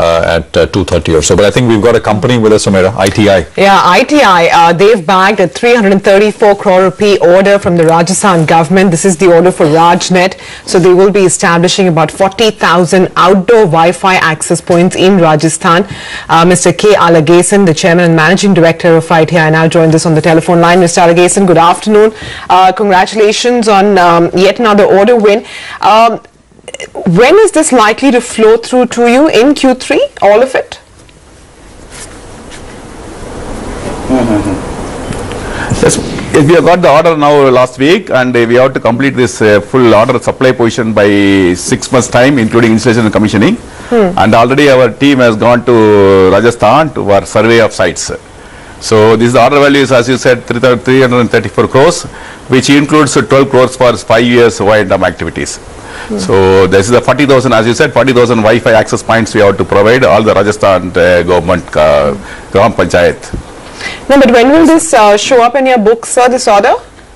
at 2:30 or so. But I think we've got a company with us, Samira, ITI. Yeah, ITI, they've bagged a 334 crore rupee order from the Rajasthan government. This is the order for RajNet. So they will be establishing about 40,000 outdoor Wi-Fi access points in Rajasthan. Mr. K. Alagesan, the chairman and managing director of ITI, now joins us on the telephone line. Mr. Alagesan, good afternoon. Congratulations on yet another order win. When is this likely to flow through to you? In Q3, all of it? Yes, we have got the order now last week, and we have to complete this full order supply position by 6 months' time, including installation and commissioning. And already our team has gone to Rajasthan to our survey of sites. So this is the order value is, as you said, 334 crores, which includes 12 crores for 5 years O&M activities. So this is the 40,000, as you said, 40,000 Wi-Fi access points we have to provide all the Rajasthan government Gram Panchayat. No, but when will this show up in your books, sir, this order?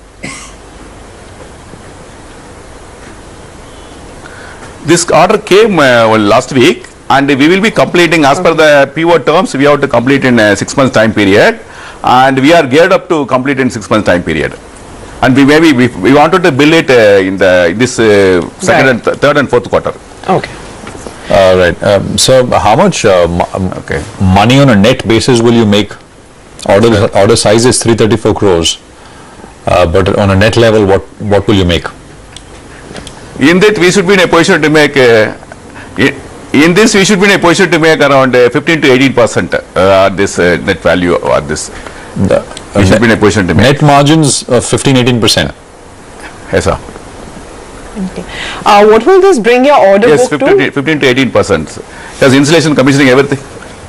This order came last week, and we will be completing as per the PO terms. We have to complete in a 6 months time period, and we are geared up to complete in 6 months time period. And we wanted to bill it in this second and third and fourth quarter. Okay. Right. So how much money on a net basis will you make? Order size is 334 crores, but on a net level, what will you make? In that, we should be in a position to make in this we should be in a position to make around 15 to 18% this net value or this. We should be in a position to make net margins of 15-18%. Yes, sir. Okay. What will this bring your order book to? 15 to 18%. Yes, installation, commissioning, everything.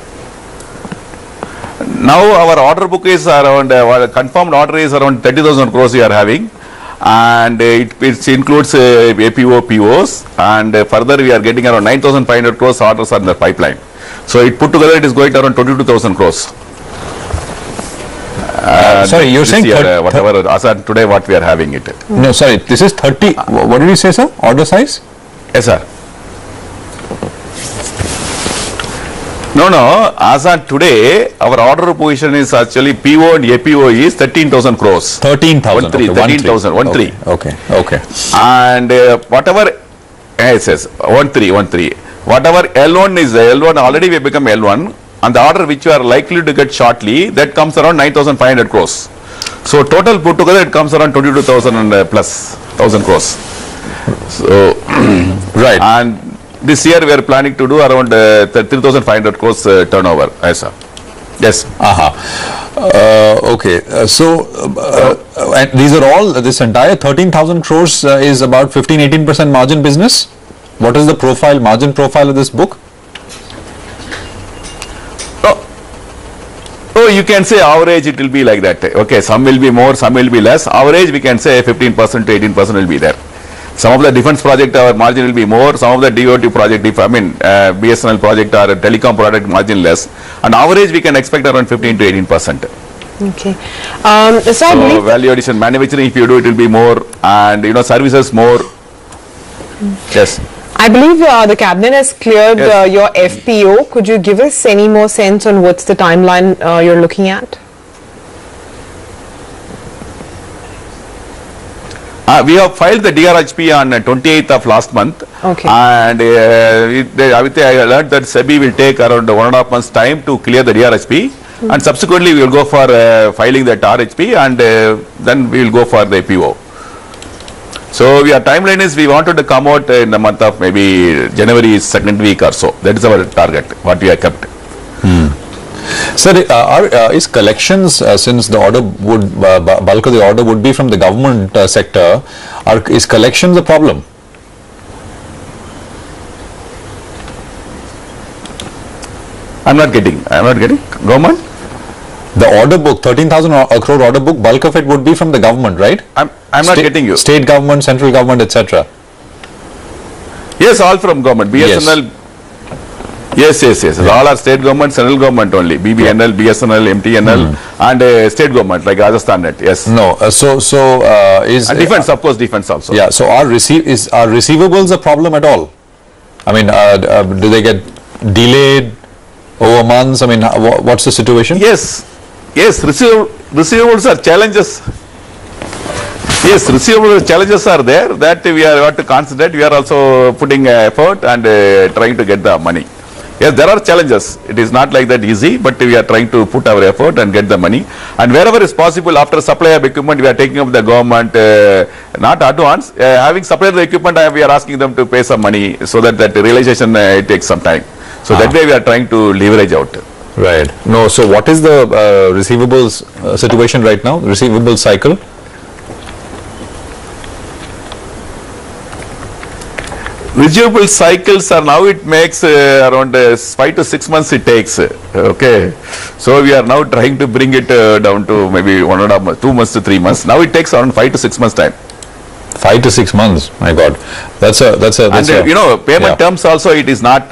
Now our order book is around confirmed order is around 30,000 crores we are having, and it includes APO, POs, and further we are getting around 9,500 crores orders on the pipeline. So it put together, it is going to around 22,000 crores. Sorry, you're saying whatever as today what we are having it. No, sorry, this is 30. What did you say, sir? Order size? Yes, sir. No. As on today, our order position is actually PO and APO is 13,000 crores. 13,000. 13,000. Okay. And whatever, yes, 13. Whatever L1 is, L1 already we become L1. And the order which you are likely to get shortly, that comes around 9,500 crores. So total put together, it comes around 22,000 and plus 1,000 crores. So right. And this year we are planning to do around 3,500 crores turnover. Yes, sir. Yes. Okay. And these are all, this entire 13,000 crores is about 15-18% margin business. What is the margin profile of this book? So you can say average it will be like that. Okay, some will be more, some will be less. Average we can say 15% to 18% will be there. Some of the defense project our margin will be more. Some of the DOT project, BSNL project or telecom project margin less. And average we can expect around 15 to 18%. Okay. So value addition manufacturing, if you do, it will be more, and services more. Yes. I believe the cabinet has cleared your FPO. Could you give us any more sense on what's the timeline you're looking at? We have filed the DRHP on 28th of last month. Okay. And I learned that SEBI will take around 1.5 months time to clear the DRHP. And subsequently we will go for filing that RHP, and then we will go for the PO. So our timeline is we wanted to come out in the month of maybe January second week or so. That is our target, what we have kept. Sir, is collections, since the order would, bulk of the order would be from the government sector, is collections a problem? I'm not getting. Government? The order book, 13,000 crore order book, bulk of it would be from the government, right? I'm not getting you. State government, central government, etc. Yes, all from government. BSNL. Yes. All are state government, central government only. BBNL, BSNL, MTNL, and state government like Rajasthan Net. Yes. No. Is and defense, of course, defense also. Yeah. So are receivables a problem at all? I mean, do they get delayed over months? I mean, what's the situation? Yes, receivables are challenges. Yes, receivable challenges are there that we are got to concentrate. We are also putting effort and trying to get the money. Yes, there are challenges. It is not like that easy, but we are trying to put our effort and get the money. And wherever is possible, after supply of equipment, we are taking up the government, not advance, having supplied the equipment, we are asking them to pay some money so that realization it takes some time. So that way we are trying to leverage out. Right. No, so what is the receivables situation right now, receivables cycle? Receivable cycles are now, it makes around 5 to 6 months it takes. Okay. So we are now trying to bring it down to maybe 1.5 months, 2 months to 3 months. Now it takes around 5 to 6 months time. 5 to 6 months. My God, that's a you know, payment terms also, it is not.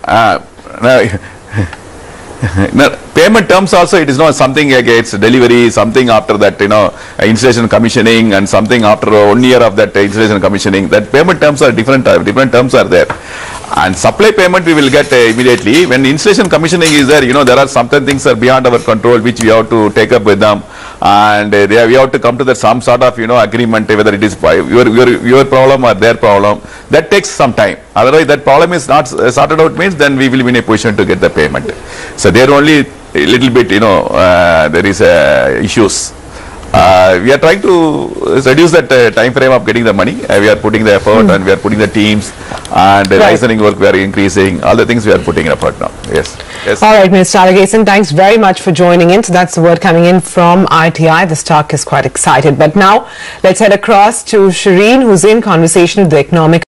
Payment terms also, it is not something like it's delivery, something after that, you know, installation commissioning, and something after 1 year of that installation commissioning. That payment terms are different terms are there. And supply payment we will get immediately. When installation commissioning is there, you know, there are certain things are beyond our control which we have to take up with them, and we have to come to some sort of, you know, agreement, whether it is your problem or their problem. That takes some time. Otherwise, that problem is not sorted out, means then we will be in a position to get the payment. So there only a little bit, you know, there is issues. We are trying to reduce that time frame of getting the money. We are putting the effort, and we are putting the teams, and the licensing work we are increasing. All the things we are putting effort now. Yes. All right, Mr. Alagesan, thanks very much for joining in. So that's the word coming in from ITI. The stock is quite excited. But now let's head across to Shri, who's in conversation with the economic